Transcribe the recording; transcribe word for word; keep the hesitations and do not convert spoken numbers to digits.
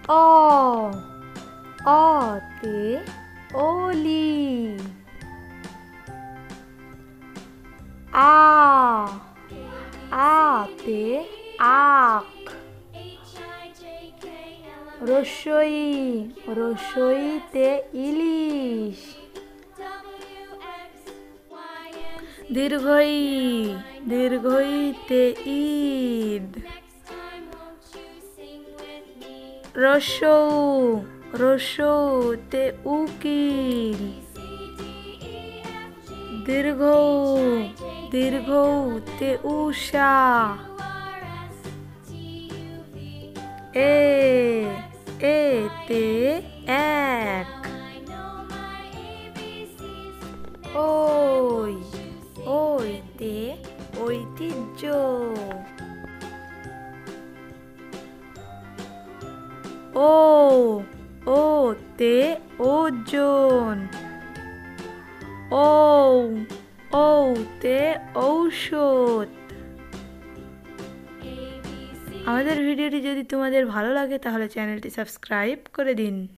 অ অতে অলি। আ আতে আখ। রসই রসইতে ইলিশ। দীর্ঘই দীর্ঘইতে ঈদ। রসৌ রসৌতে উকিল। দীর্ঘ দীর্ঘতে উষা। এ এতে এক। ওই ওইতে ঐতিহ্য। ও ওতে ওজন। ঔ ঔতে ঔষধ। আমাদের ভিডিওটি যদি তোমাদের ভালো লাগে তাহলে চ্যানেলটি সাবস্ক্রাইব করে দিন।